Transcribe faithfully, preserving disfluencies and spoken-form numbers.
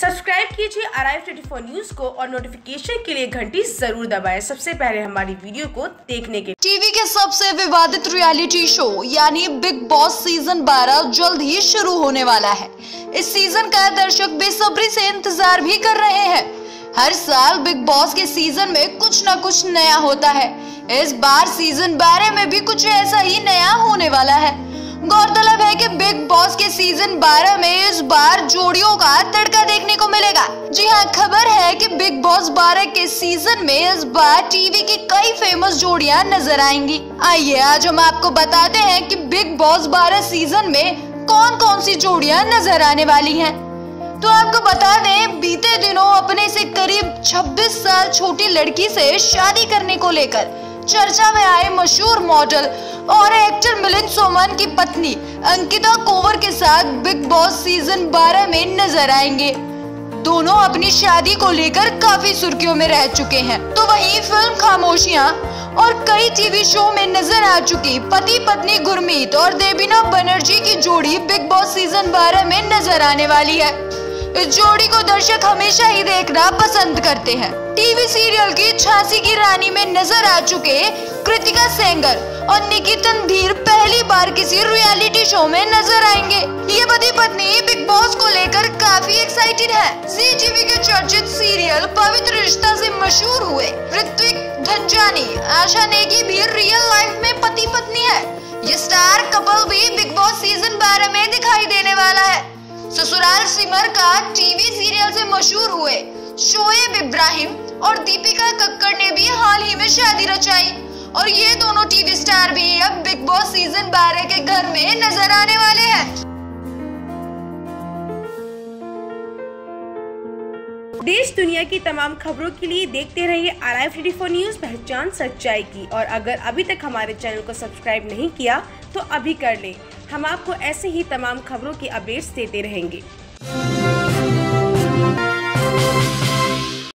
Subscribe कीजिए R I twenty four news को और नोटिफिकेशन के लिए घंटी जरूर दबाएं सबसे पहले हमारी वीडियो को देखने के। टीवी के सबसे विवादित रियलिटी शो यानी बिग बॉस सीजन बारह जल्द ही शुरू होने वाला है। इस सीजन का दर्शक बेसब्री से इंतजार भी कर रहे हैं। हर साल बिग बॉस के सीजन में कुछ न कुछ नया होता है। इस बार सीजन बारह में भी कुछ ऐसा ही नया होने वाला है। गौरतलब है कि बिग बॉस के सीजन बारह में इस बार जोड़ियों का तड़का देखने को मिलेगा। जी हाँ, खबर है कि बिग बॉस बारह के सीजन में इस बार टीवी की कई फेमस जोड़ियां नजर आएंगी। आइए आज हम आपको बताते हैं कि बिग बॉस बारह सीजन में कौन कौन सी जोड़ियां नजर आने वाली हैं। तो आपको बता दें, बीते दिनों अपने से करीब छब्बीस साल छोटी लड़की से शादी करने को लेकर चर्चा में आए मशहूर मॉडल और एक्टर मिलिंद सोमन की पत्नी अंकिता कोवर के साथ बिग बॉस सीजन बारह में नजर आएंगे। दोनों अपनी शादी को लेकर काफी सुर्खियों में रह चुके हैं। तो वहीं फिल्म खामोशियां और कई टीवी शो में नजर आ चुकी पति पत्नी गुरमीत और देबीना बनर्जी की जोड़ी बिग बॉस सीजन बारह में नजर आने वाली है। इस जोड़ी को दर्शक हमेशा ही देखना पसंद करते हैं। टीवी सीरियल की झांसी की रानी में नजर आ चुके कृतिका सेंगर और निकितन धीर पहली बार किसी रियलिटी शो में नजर आएंगे। ये पति पत्नी बिग बॉस को लेकर काफी एक्साइटेड है। जी टीवी के चर्चित सीरियल पवित्र रिश्ता से मशहूर हुए ऋत्विक धनजानी आशा नेगी भी रियल लाइफ में पति पत्नी है। ये स्टार कपल भी बिग बॉस सीजन बारह में दिखाई देने वाला है। ससुराल सिमर का टीवी सीरियल से मशहूर हुए शोएब इब्राहिम और दीपिका कक्कड़ ने भी हाल ही में शादी रचाई और ये दोनों टीवी स्टार भी अब बिग बॉस सीजन बारह के घर में नजर आने वाले हैं। देश दुनिया की तमाम खबरों के लिए देखते रहिए R I twenty four news, पहचान सच्चाई की। और अगर अभी तक हमारे चैनल को सब्सक्राइब नहीं किया तो अभी कर ले। हम आपको ऐसे ही तमाम खबरों की अपडेट्स देते रहेंगे।